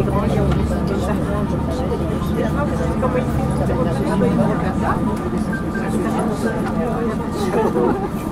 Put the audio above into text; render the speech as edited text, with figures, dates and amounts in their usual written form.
les grands lions, comme ça. Comment il fait?